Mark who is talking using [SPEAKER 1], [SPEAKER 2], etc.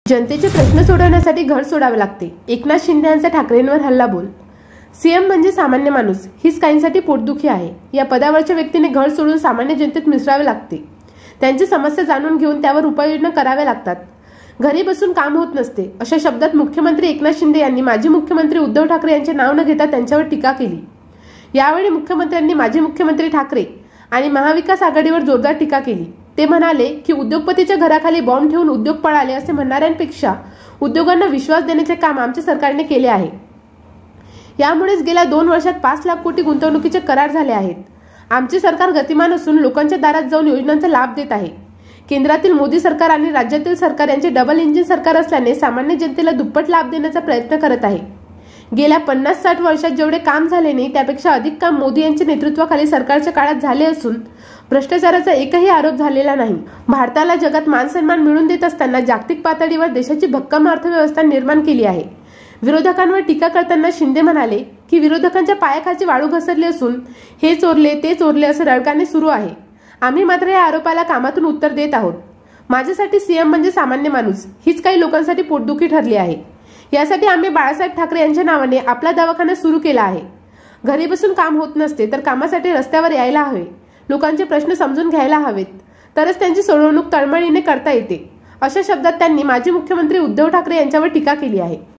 [SPEAKER 1] जनतेचे प्रश्न सोडवण्यासाठी घर सोडावे लागते. एकनाथ शिंदे यांचा ठाकरेंवर हल्लाबोल. सीएम म्हणजे सामान्य माणूस हीच काहींसाठी पोटदुखी आहे. या पदावरच्या व्यक्तीने घर सोडून सामान्य जनतेत मिसळावे लागते. त्यांची समस्या जाणून घेऊन त्यावर उपाययोजना कराव्या लागतात. घरी बसून काम होत नसते अशा शब्दात मुख्यमंत्री एकनाथ शिंदे यांनी माजी मुख्यमंत्री उद्धव ठाकरे यांचे नाव न घेता त्यांच्यावर टीका केली. यावेळी मुख्यमंत्र्यांनी माजी मुख्यमंत्री ठाकरे आणि महाविकास आघाडीवर जोरदार टीका केली. ते म्हणाले की उद्योगपतीच्या घराखाली बॉम्ब ठेवून उद्योग पळाले असे म्हणणाऱ्यांपेक्षा उद्योगांना विश्वास देण्याचे काम आमच्या सरकारने केले आहे. यामुळेच गेल्या 2 वर्षात 5 लाख कोटी गुंतवणुकीचे करार झाले आहेत. आमचे सरकार गतिमान असून लोकांच्या दारात जाऊन योजनांचा लाभ देत आहे. केंद्रातील मोदी सरकार आणि राज्यातील सरकार यांचे डबल इंजिन सरकार असल्याने सामान्य जनतेला दुप्पट लाभ देण्याचा प्रयत्न करत आहे. गेल्या 50-60 वर्षात जेवढे काम झाले नाही त्यापेक्षा अधिक काम मोदी यांच्या नेतृत्वाखाली सरकारच्या काळात झाले असून भ्रष्टाचाराचा एकही आरोप झालेला नाही. भारताला जगात मानसन्मान मिळवून देत असताना जागतिक पातळीवर देशाची भक्कम अर्थव्यवस्था निर्माण केली आहे. विरोधकांवर टीका करताना शिंदे म्हणाले की विरोधकांच्या पायाखालची वाळू घसरली असून हे चोरले ते चोरले असं रडगाणे सुरू आहे. आम्ही मात्र या आरोपाला कामातून उत्तर देत आहोत. माझ्यासाठी सीएम म्हणजे सामान्य माणूस हीच काही लोकांसाठी पोटदुखी ठरली आहे. यासाठी आम्ही बाळासाहेब ठाकरे यांच्या नावाने आपला दवाखाना सुरू केला आहे. घरी बसून काम होत नसते तर कामासाठी रस्त्यावर यायला हवे. लोकांचे प्रश्न समजून घ्यायला हवेत तरच त्यांची सोडवणूक तळमळीने करता येते. अशा शब्दात त्यांनी माजी मुख्यमंत्री उद्धव ठाकरे यांच्यावर टीका केली आहे.